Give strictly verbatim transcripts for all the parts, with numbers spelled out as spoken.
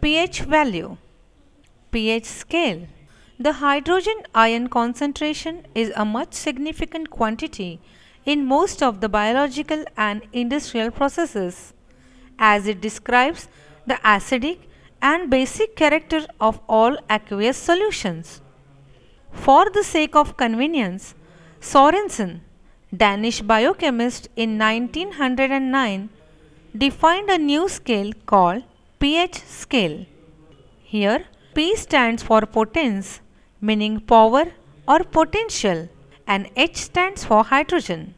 pH value. pH scale. The hydrogen ion concentration is a much significant quantity in most of the biological and industrial processes, as it describes the acidic and basic character of all aqueous solutions. For the sake of convenience, Sorensen, Danish biochemist, in nineteen oh nine defined a new scale called pH scale. Here, P stands for potence, meaning power or potential, and H stands for hydrogen.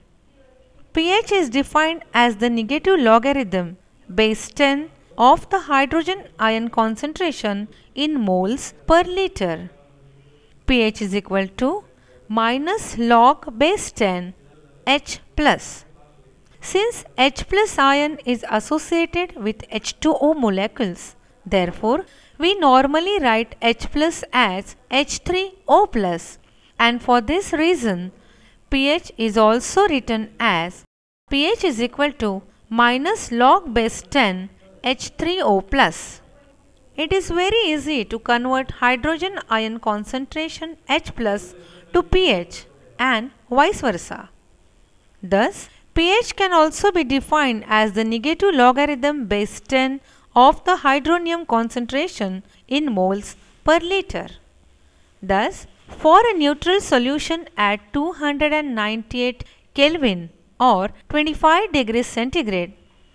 pH is defined as the negative logarithm base ten of the hydrogen ion concentration in moles per liter. pH is equal to minus log base ten H plus. Since H plus ion is associated with H two O molecules, therefore we normally write H plus as H three O plus, and for this reason pH is also written as pH is equal to minus log base ten H three O plus. It is very easy to convert hydrogen ion concentration H plus to pH and vice versa. Thus, pH can also be defined as the negative logarithm base ten of the hydronium concentration in moles per liter. Thus, for a neutral solution at two hundred ninety-eight Kelvin or twenty-five degrees centigrade,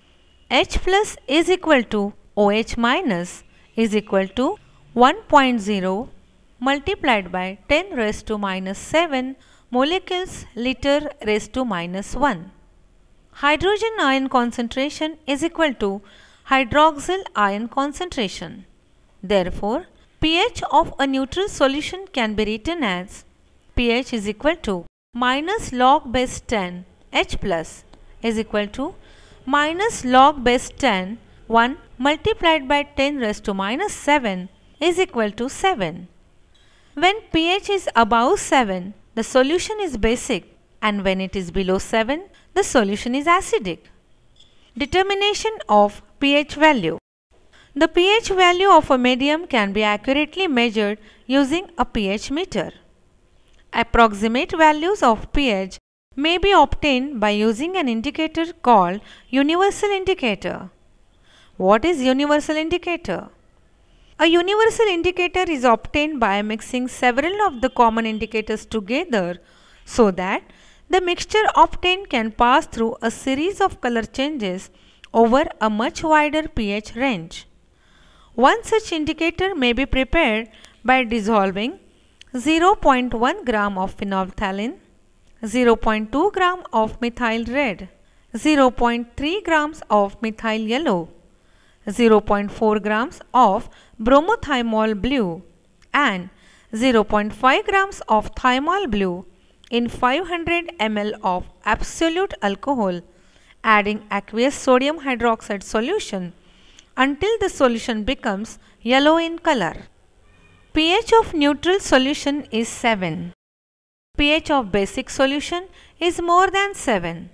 H plus is equal to OH minus is equal to one point zero multiplied by ten raised to minus seven molecules liter raised to minus one. Hydrogen ion concentration is equal to hydroxyl ion concentration. Therefore, pH of a neutral solution can be written as pH is equal to minus log base ten H plus is equal to minus log base ten one multiplied by ten raised to minus seven is equal to seven. When pH is above seven, the solution is basic, and when it is below seven, the solution is acidic. Determination of pH value. The pH value of a medium can be accurately measured using a pH meter. Approximate values of pH may be obtained by using an indicator called universal indicator. What is universal indicator? A universal indicator is obtained by mixing several of the common indicators together so that the mixture obtained can pass through a series of color changes over a much wider pH range. One such indicator may be prepared by dissolving zero point one gram of phenolphthalein, zero point two gram of methyl red, zero point three grams of methyl yellow, zero point four grams of bromothymol blue and zero point five grams of thymol blue in five hundred milliliters of absolute alcohol, adding aqueous sodium hydroxide solution until the solution becomes yellow in color. pH of neutral solution is seven. pH of basic solution is more than seven.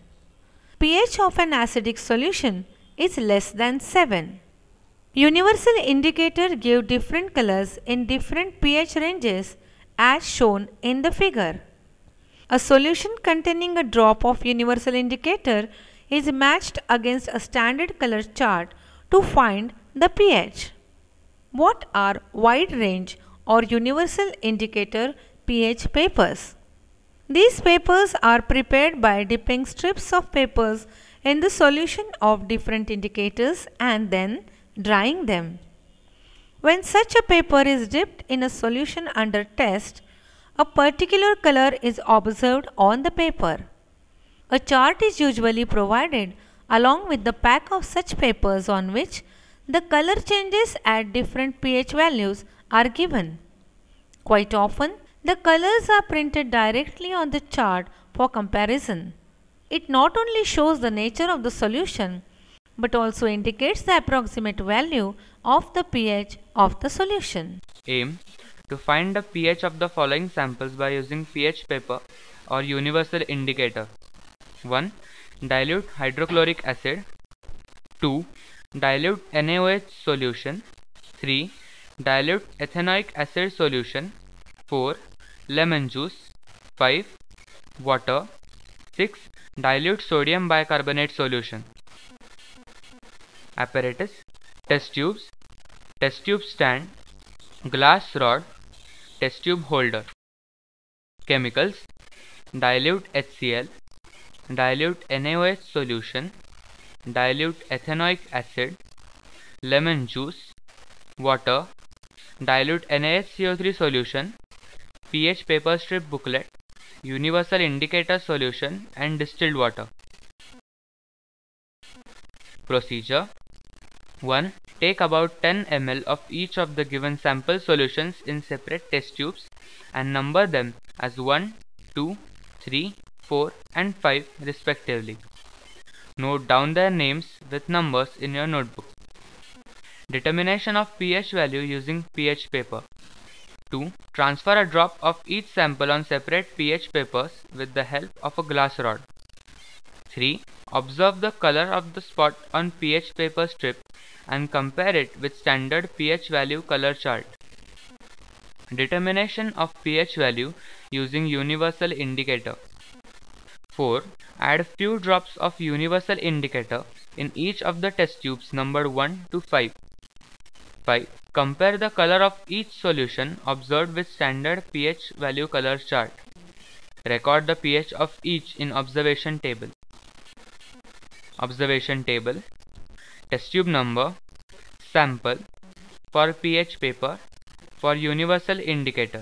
pH of an acidic solution is less than seven. Universal indicator give different colors in different pH ranges as shown in the figure. A solution containing a drop of universal indicator is matched against a standard color chart to find the pH. What are wide range or universal indicator pH papers? These papers are prepared by dipping strips of papers in the solution of different indicators and then drying them. When such a paper is dipped in a solution under test, a particular color is observed on the paper. A chart is usually provided along with the pack of such papers on which the color changes at different pH values are given. Quite often, the colors are printed directly on the chart for comparison. It not only shows the nature of the solution but also indicates the approximate value of the pH of the solution. Aim to find the pH of the following samples by using pH paper or universal indicator. one. Dilute hydrochloric acid. two. Dilute NaOH solution. three. Dilute ethanoic acid solution. four. Lemon juice. five. Water. six. Dilute sodium bicarbonate solution. Apparatus: test tubes, test tube stand, glass rod, test tube holder. Chemicals: dilute H C l, dilute NaOH solution, dilute ethanoic acid, lemon juice, water, dilute NaHCO3 solution, pH paper strip booklet, universal indicator solution, and distilled water. Procedure: one. Take about ten milliliters of each of the given sample solutions in separate test tubes and number them as one, two, three, four and five respectively. Note down their names with numbers in your notebook. Determination of pH value using pH paper. two. Transfer a drop of each sample on separate pH papers with the help of a glass rod. three. Observe the color of the spot on pH paper strip and compare it with standard pH value color chart. Determination of pH value using universal indicator. four. Add few drops of universal indicator in each of the test tubes numbered one to five. five. Compare the color of each solution observed with standard pH value color chart. Record the pH of each in observation table. Observation table: test tube number, sample, for pH paper, for universal indicator,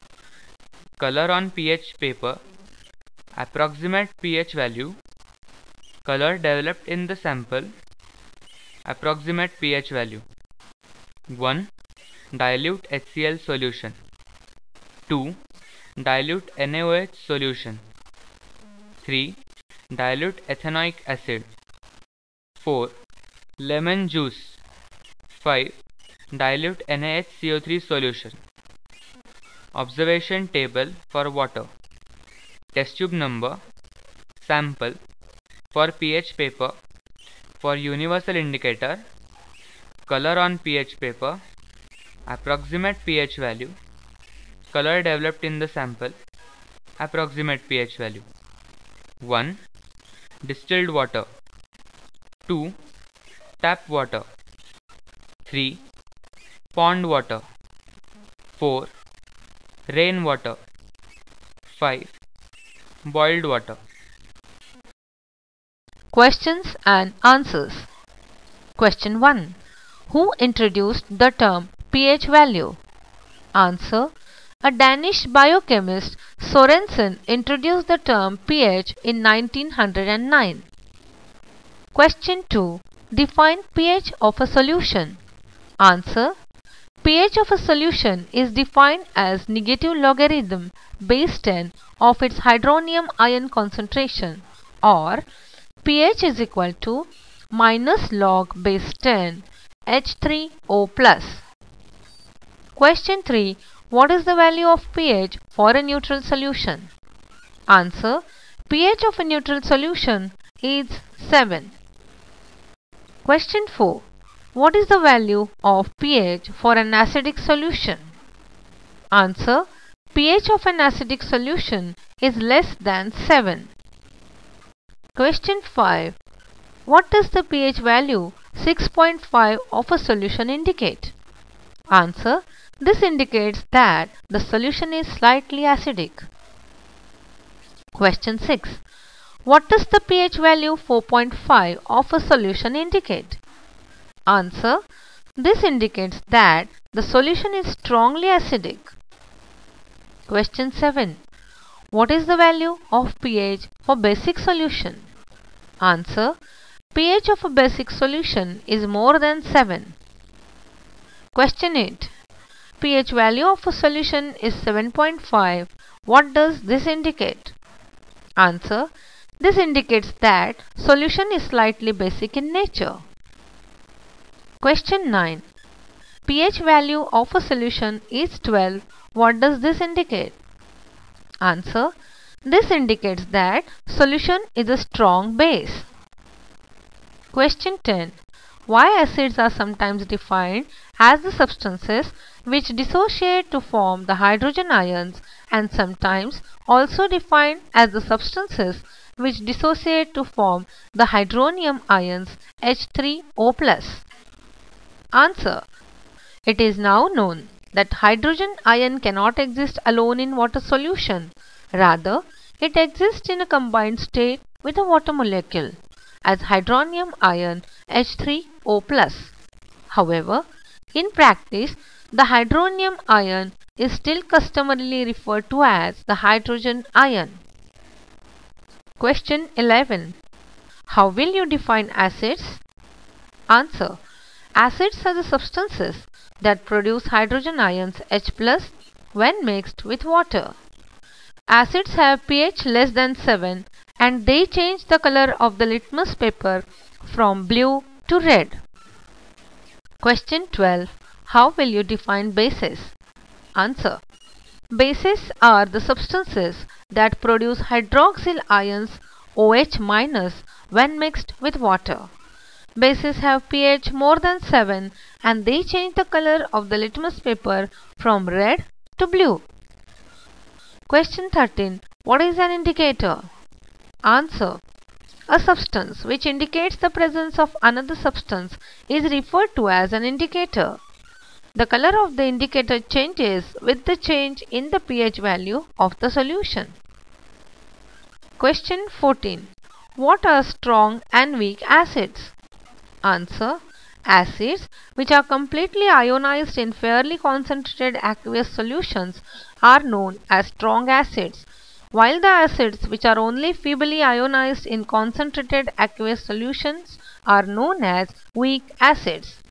color on pH paper, approximate pH value, color developed in the sample, approximate pH value. one. Dilute H C l solution. two. Dilute NaOH solution. three. Dilute ethanoic acid. four. Lemon juice. five. Dilute NaHCO3 solution. Observation table for water: test tube number, sample, for pH paper, for universal indicator, color on pH paper, approximate pH value, color developed in the sample, approximate pH value. one. Distilled water. two. Tap water. three. Pond water. four. Rain water. five. Boiled water. Questions and answers. Question one. Who introduced the term pH value? Answer: a Danish biochemist, Sorensen, introduced the term pH in nineteen oh nine. Question two. Define pH of a solution. Answer: pH of a solution is defined as negative logarithm base ten of its hydronium ion concentration, or pH is equal to minus log base ten H three O plus. Question three. What is the value of pH for a neutral solution? Answer: pH of a neutral solution is seven. Question four. What is the value of pH for an acidic solution? Answer: pH of an acidic solution is less than seven. Question five. What does the pH value six point five of a solution indicate? Answer: this indicates that the solution is slightly acidic. Question six. What does the pH value four point five of a solution indicate? Answer: this indicates that the solution is strongly acidic. Question seven. What is the value of pH for basic solution? Answer: pH of a basic solution is more than seven. Question eight. pH value of a solution is seven point five. What does this indicate? Answer: this indicates that solution is slightly basic in nature. Question nine. pH value of a solution is twelve. What does this indicate? Answer: this indicates that solution is a strong base. Question ten. Why acids are sometimes defined as the substances which dissociate to form the hydrogen ions and sometimes also defined as the substances which dissociate to form the hydronium ions H three O plus. Answer. It is now known that hydrogen ion cannot exist alone in water solution. Rather, it exists in a combined state with a water molecule as hydronium ion H three O plus. However, in practice, the hydronium ion is still customarily referred to as the hydrogen ion. Question eleven. How will you define acids? Answer. Acids are the substances that produce hydrogen ions H plus when mixed with water. Acids have pH less than seven and they change the color of the litmus paper from blue to red. Question twelve. How will you define bases? Answer. Bases are the substances that produce hydroxyl ions OH minus when mixed with water. Bases have pH more than seven and they change the color of the litmus paper from red to blue. Question thirteen. What is an indicator? Answer. A substance which indicates the presence of another substance is referred to as an indicator. The color of the indicator changes with the change in the pH value of the solution. Question fourteen. What are strong and weak acids? Answer. Acids which are completely ionized in fairly concentrated aqueous solutions are known as strong acids, while the acids which are only feebly ionized in concentrated aqueous solutions are known as weak acids.